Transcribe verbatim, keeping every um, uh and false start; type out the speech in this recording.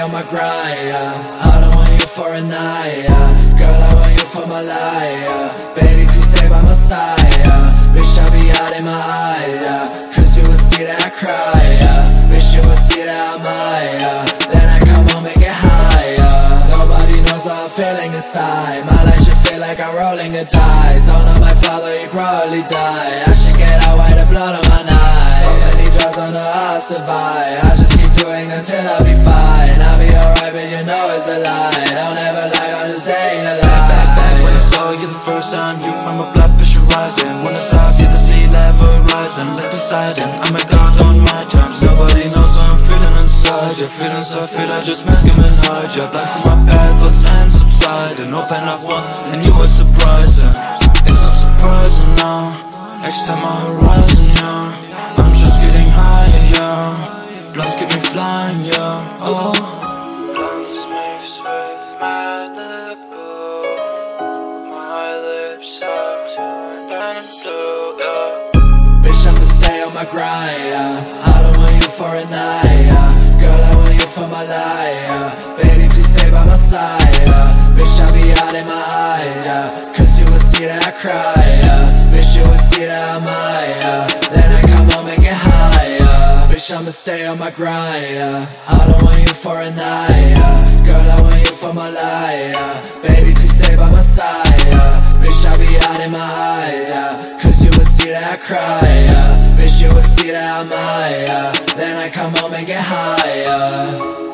on my grind, yeah. I don't want you for a night, yeah. Girl, I want you for my life, yeah. Baby, please stay by my side, yeah. Bitch, I'll be out in my eyes, yeah. Cause you will see that I cry, yeah. Bitch, you will see that I'm high, yeah. Then I come home and get high, yeah. Nobody knows how I'm feeling inside. My life should feel like I'm rolling the dice. Don't know my father, he probably died. I should get out while the blood on my knife. So many drugs, don't know how I survive. I just keep doing them till I'll be fine. I'll be alright, but you know it's a lie. Don't ever lie, I'm just saying a lie. Back, back, back when I saw you the first time, you made my blood pressure rising. When I saw see the sea level rising, like poseidon, I'm a god on my terms. Nobody knows how I'm feeling inside. Your feelings I feel, I just mask them and hide. Your blanks in my path, thoughts and subside. And open up one, and you were surprising. It's not surprising now. Extend my horizon, yeah. I'm just getting higher, yeah. Blunts keep me flying, yeah. Oh, blunts mixed with Malibu. My lips are turning blue, yeah. Bitch, I'ma stay on my grind, yeah. I don't want you for a night, yeah. Girl, I want you for my life, yeah. Baby, please stay by my side, yeah. Bitch, I'll be out in my eyes, yeah. Cause you will see that I cry, yeah. Bitch, you will see that I'm high, yeah. Then I come home and get high, yeah. Bitch, I'ma stay on my grind, yeah. I don't want you for a night, yeah. Girl, I want you for my life, yeah. Baby, please stay by my side, yeah. Bitch, I'll be out in my eyes, yeah. Cause you will see that I cry, yeah. Bitch, you will see that I'm high, yeah. Then I come home and get high, yeah.